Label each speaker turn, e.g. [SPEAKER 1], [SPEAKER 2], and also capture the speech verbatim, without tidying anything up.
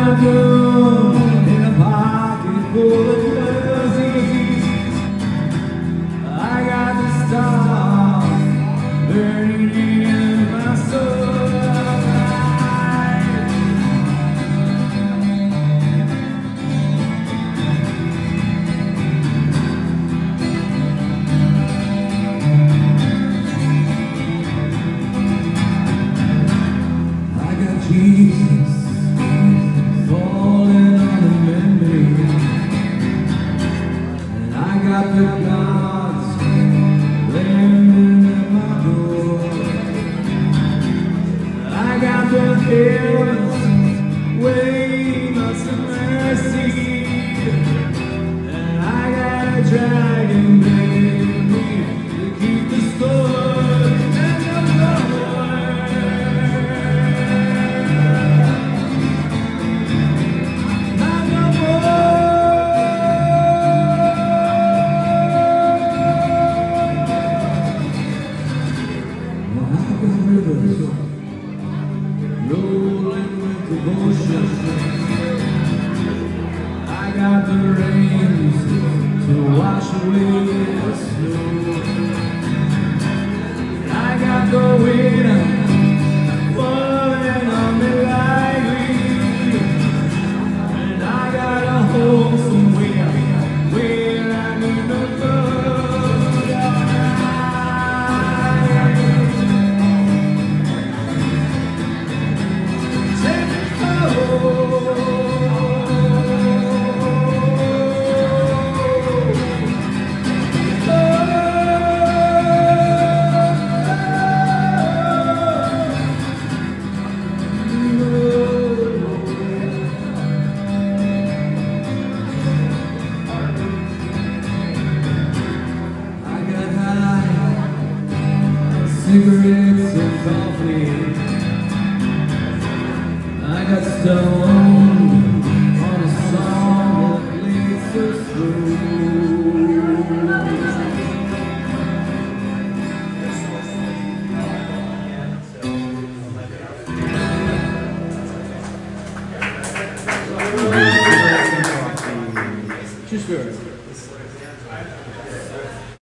[SPEAKER 1] gun in a pocket full of fuzzies. I got the stars burning in my soul. I got Jesus falling on the memory, and I got the gods landing at my door. I got the heavens waiting on some mercy, and I got a dragon begging me to keep the score. Rolling with devotion, I got the rains to wash away the snow. I got the wind falling on me lightly, and I got a home somewhere where I need no love. Cigarettes and coffee. I got stoned on a song that plays so slow. Two spirits.